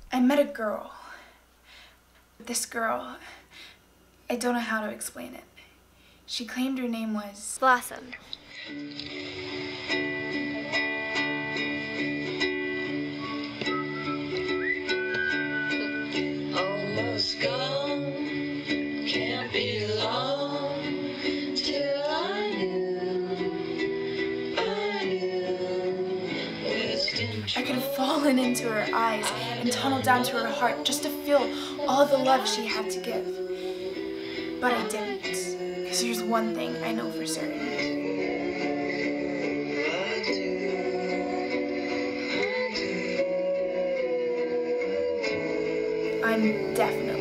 I met a girl. This girl, I don't know how to explain it. She claimed her name was Blossom. Almost gone, can't be long till I knew I could have fallen into her eyes and tunneled down to her heart just to feel all the love she had to give. But I didn't, because there's one thing I know for certain. I'm definitely